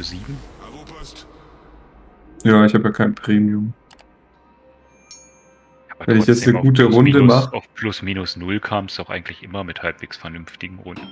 7. Ja, ich habe ja kein Premium. Aber Wenn ich jetzt eine auf gute plus, Runde minus, mache. auf plus minus 0 kam es doch eigentlich immer mit halbwegs vernünftigen Runden.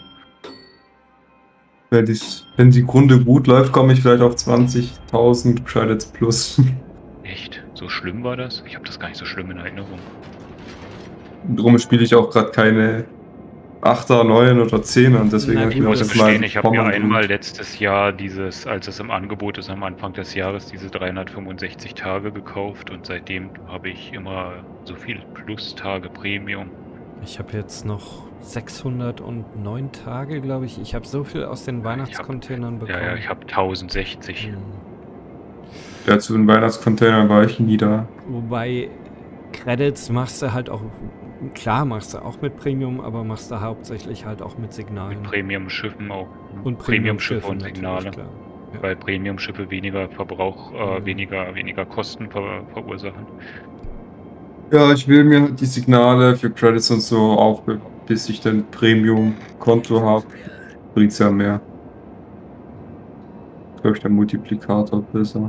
Wenn die Runde gut läuft, komme ich vielleicht auf 20.000 Credits plus. Echt? So schlimm war das? Ich habe das gar nicht so schlimm in Erinnerung. Darum spiele ich auch gerade keine 8er, 9 oder 10er und deswegen habe ich Ich mir auch muss jetzt gestehen, mal ich habe mir Common einmal geholt. letztes Jahr dieses, als es im Angebot ist, am Anfang des Jahres, diese 365 Tage gekauft und seitdem habe ich immer so viel Plus-Tage Premium. Ich habe jetzt noch 609 Tage, glaube ich. Ich habe so viel aus den Weihnachtscontainern bekommen. Ja, ich habe 1060. Ja, zu den Weihnachtscontainern war ich nie da. Wobei Credits machst du halt auch, klar machst du auch mit Premium, aber machst du hauptsächlich halt auch mit Signalen. Mit Premium-Schiffen auch. Und Premium-Schiffe und Signale. Klar. Ja. Weil Premium-Schiffe weniger Verbrauch, weniger Kosten verursachen. Ja, ich will mir die Signale für Credits und so aufbewahren, bis ich dann Premium-Konto habe. Bringt's ja mehr. Glaube ich, der Multiplikator besser.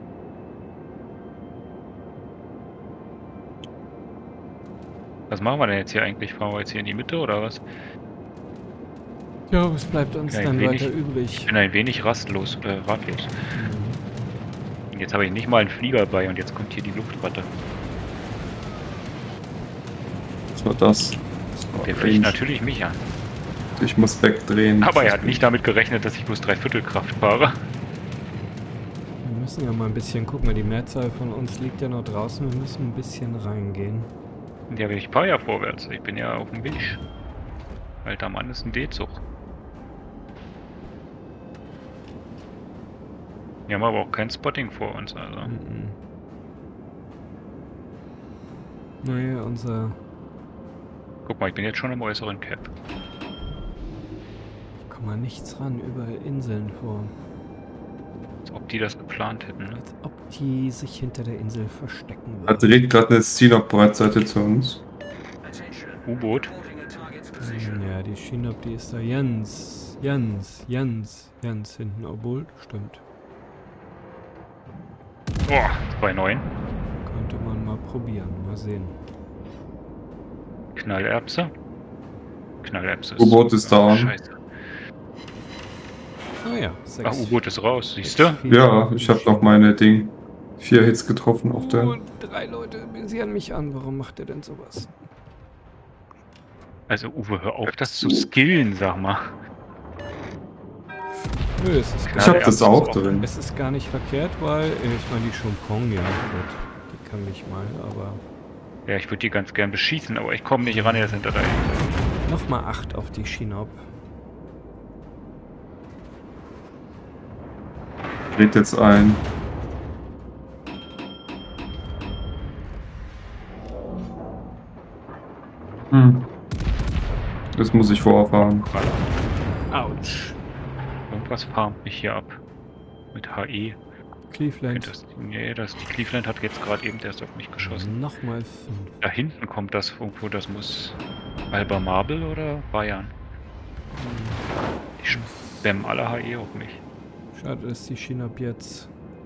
Was machen wir denn jetzt hier eigentlich? Fahren wir jetzt hier in die Mitte oder was? Ja, was bleibt uns dann weiter übrig? Ich bin ein wenig ratlos. Jetzt habe ich nicht mal einen Flieger bei und jetzt kommt hier die Luftratte. Was war das? Der fliegt natürlich mich an. Ich muss wegdrehen. Aber er hat nicht damit gerechnet, dass ich bloß 3/4 Kraft fahre. Wir müssen ja mal ein bisschen gucken, die Mehrzahl von uns liegt ja noch draußen. Wir müssen ein bisschen reingehen. Ja, ich fahre ja vorwärts. Ich bin ja auf dem Weg. Alter Mann, ist ein D-Zug. Wir haben aber auch kein Spotting vor uns, also. Naja, unser... Guck mal, ich bin jetzt schon im äußeren Cap. Komm mal nichts ran, überall Inseln vor. Als ob die das geplant hätten, ne? Als ob die sich hinter der Insel verstecken würden. Da dreht gerade eine Sinop-Breitseite zu uns. U-Boot. Ja, die Sinop, die ist da ganz hinten. Obwohl, stimmt. Boah, 2,9. Könnte man mal probieren, mal sehen. Knallerbse. Knallerbse ist... U-Boot ist down. Scheiße. Ah ja, 6. Ach, U-Boot ist raus, siehst du? Ja, ich habe noch meine 4 Hits getroffen auf der. Und 3 Leute visieren mich an. Warum macht er denn sowas? Also Uwe, hör auf, das zu skillen, sag mal. Nö, es ist Ich hab das auch drin. Es ist gar nicht verkehrt, weil, ich meine, die Champon, ja gut, die kann ich mal, aber... Ja, ich würde die ganz gern beschießen, aber ich komme nicht ran, er ist hinter der. Nochmal 8 auf die Sinop. Dreht jetzt ein. Das muss ich vorfahren. Autsch. Irgendwas farmt mich hier ab. Mit HE. Cleveland. Die Cleveland hat jetzt gerade eben erst auf mich geschossen. Nochmal 5. Da hinten kommt das irgendwo, das muss Alba Marble oder Bayern. Die spammen alle HE auf mich. Schade, dass die Sinop jetzt...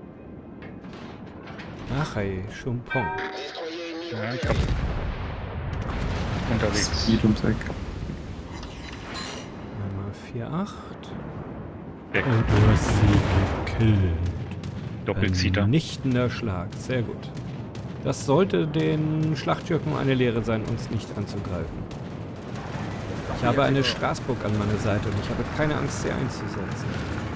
Ach hey, Champon. Ja, ich hab unterwegs. Speed ums Eck. Einmal 4,8. Weg. Und du hast sie gekillt. Doppelzieher. Vernichtender Schlag. Sehr gut. Das sollte den Schlachtschiffen eine Lehre sein, uns nicht anzugreifen. Ich habe eine Straßburg an meiner Seite und ich habe keine Angst, sie einzusetzen.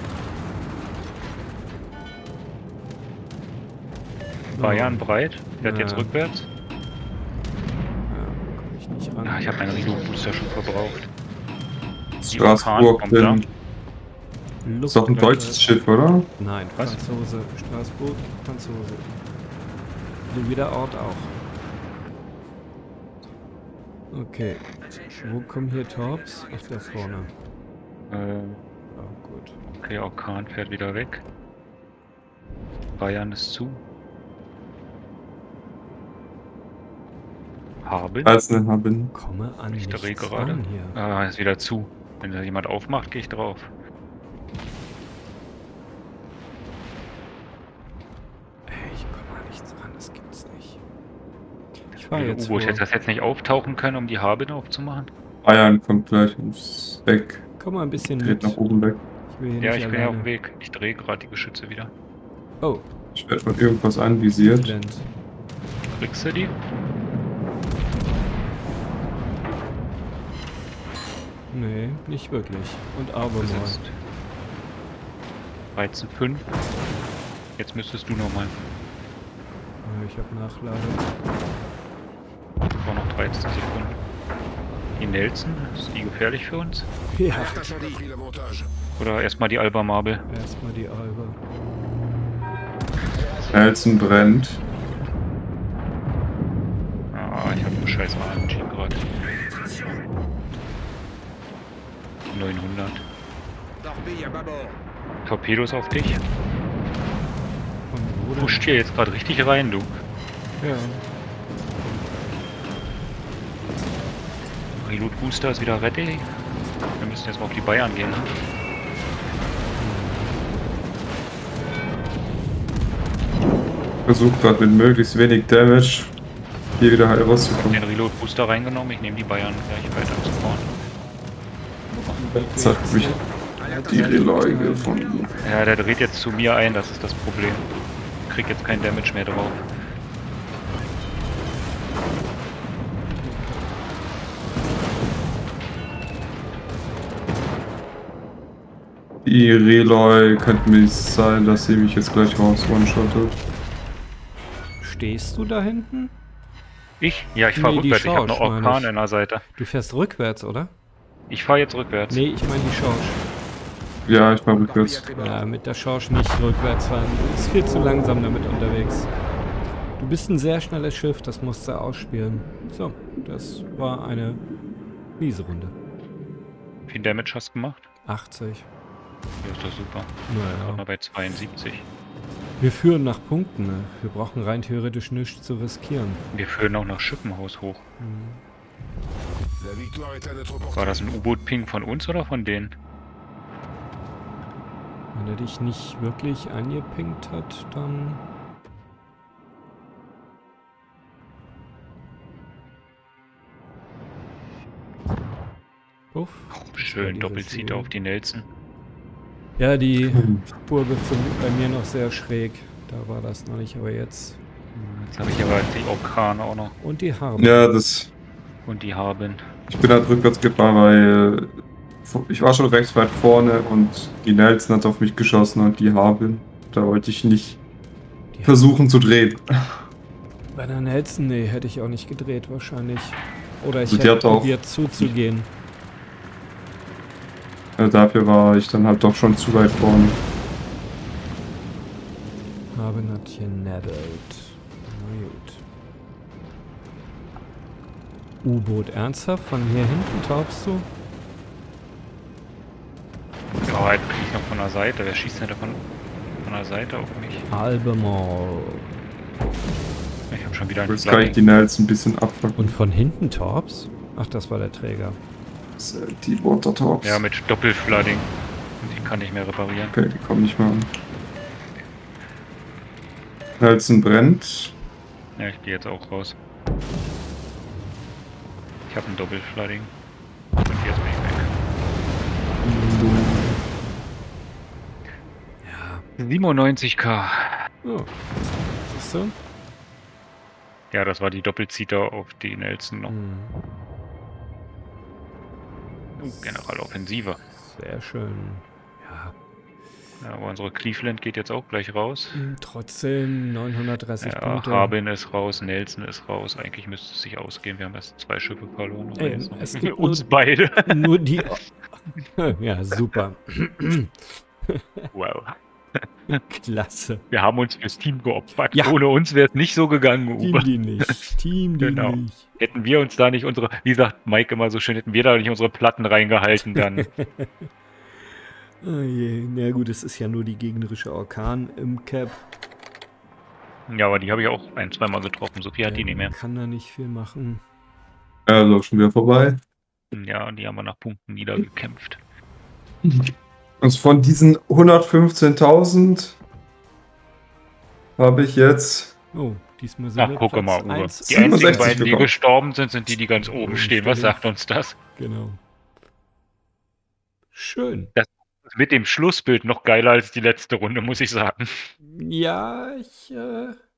Bayern breit. Fährt jetzt rückwärts. Ja, komme ich nicht ran. Ja, ich habe meinen Rilo-Booster schon verbraucht. Straßburg, Orkan ist doch ein deutsches Schiff, oder? Nein, Was? Franzose. Straßburg, Franzose. So wie der Ort auch. Okay. Wo kommen hier Torps? Ach, da vorne. Oh, gut. Okay, Orkan fährt wieder weg. Bayern ist zu. Haben. Als eine Haben. Komme an Ich drehe nichts gerade. ran hier. Ist wieder zu. Wenn da jemand aufmacht, gehe ich drauf. fahr jetzt U-Boot, vor. hätte das jetzt nicht auftauchen können, um die Harbin aufzumachen? Bayern kommt gleich ums Weg. Komm mal ein bisschen Dreht mit. nach oben weg. Ich will hier Ja, nicht ich bin ja auf alleine. dem Weg. Ich drehe gerade die Geschütze wieder. Oh, Ich werde von irgendwas anvisiert. Blend. Kriegst du die? Nee, nicht wirklich. Und Das Arbormore. ist 13,5. Jetzt müsstest du nochmal. Ich hab Nachlade. Das war noch 13 Sekunden. Die Nelson, ist die gefährlich für uns? Ja, Oder erstmal die Alba Marble? erstmal die Alba. Nelson brennt. Ah, ich habe einen scheiß AMG gerade. 900. Torpedos auf dich. Von wo denn? Pusht hier jetzt gerade richtig rein, du. Ja. Reload Booster ist wieder ready. Wir müssen jetzt mal auf die Bayern gehen. Ne? Versucht gerade mit möglichst wenig Damage hier wieder heil rauszukommen. Den Reload Booster reingenommen. Ich nehme die Bayern gleich weiter zu vorne. Jetzt hat mich die Relay gefunden. Ja, der dreht jetzt zu mir ein, das ist das Problem. Ich krieg jetzt kein Damage mehr drauf. Die Relay könnte mir sein, dass sie mich jetzt gleich raus one-shottet. Stehst du da hinten? Ich? Ja, ich fahre Nee, die rückwärts. Ich habe eine Charge, meine Orkan ich. an der Seite. Du fährst rückwärts, oder? Ich fahre jetzt rückwärts. Nee, ich meine die Charge. Ja, ich war rückwärts. Ja, mit der Charge nicht rückwärts fahren. Du bist viel zu langsam damit unterwegs. Du bist ein sehr schnelles Schiff, das musst du ausspielen. So, das war eine miese Runde. Wie viel Damage hast du gemacht? 80. Ja, ist doch super. Naja. Gerade mal bei 72. Wir führen nach Punkten. Ne? Wir brauchen rein theoretisch nichts zu riskieren. Wir führen auch nach Schippenhaus hoch. Mhm. War das ein U-Boot-Ping von uns oder von denen? Wenn er dich nicht wirklich angepinkt hat, dann... Uff. Schön, die Doppelzieher Regie. auf die Nelson. Ja, die Spur befindet bei mir noch sehr schräg. Da war das noch nicht, aber jetzt. Jetzt habe ich aber die Orkan auch noch. Und die Harben. Ja, das. Und die Harbin. Ich bin halt rückwärts gefahren, weil ich war schon recht weit vorne und die Nelson hat auf mich geschossen und die Harbin. Da wollte ich nicht Die versuchen zu drehen. Bei der Nelson, nee, hätte ich auch nicht gedreht wahrscheinlich. Oder ich Also die hätte hat auch- probiert zuzugehen. Dafür war ich dann halt doch schon zu weit vorne. Harben hat hier nabbelt. Na gut. U-Boot ernsthaft? Von hier hinten taubst du? Ja, halt krieg ich noch von der Seite. Wer schießt denn da von der Seite auf mich? Albemarle. Ich habe schon wieder einen Jetzt kann ich die Nelson ein bisschen abfangen. Und von hinten Torps? Ach, das war der Träger. Die Watertops. Ja, mit Doppelflooding. Und die kann ich mehr reparieren. Okay, die kommen nicht mehr an. Nelson brennt. Ja, ich gehe jetzt auch raus. Ich habe einen Doppelflooding. Und jetzt bin ich weg. Ja. 97k. Oh. Siehst du? Ja, das war die Doppelzieher auf die Nelson noch. Hm. Generaloffensive. Sehr schön. Ja. Ja, aber unsere Cleveland geht jetzt auch gleich raus. Trotzdem 930 Ja, Punkte. Harbin ist raus, Nelson ist raus. Eigentlich müsste es sich ausgehen. Wir haben erst 2 Schiffe verloren. aber Ey, jetzt noch es für gibt uns nur- beide. Nur die... Ja, super. Wow. Klasse. Wir haben uns fürs Team geopfert. Ja. Ohne uns wäre es nicht so gegangen, Team Uwe. die nicht. Team die Genau. nicht. Hätten wir uns da nicht unsere, wie sagt Mike immer so schön, hätten wir da nicht unsere Platten reingehalten, dann. Oh je. Na gut, es ist ja nur die gegnerische Orkan im Cap. Ja, aber die habe ich auch ein-, zweimal getroffen. So viel hat die nicht mehr. Kann da nicht viel machen. Ja, ist auch schon wieder vorbei. Ja, die haben wir nach Punkten niedergekämpft. Und von diesen 115.000 habe ich jetzt Oh, Diesmal sind Ach, wir gucke Platz mal, Uwe. 1. Die einzigen 67 beiden, die bekommen. gestorben sind, sind die, die ganz oben Oben stehen. Was stehen. sagt uns das? Genau. Schön. Das ist mit dem Schlussbild noch geiler als die letzte Runde, muss ich sagen. Ja, ich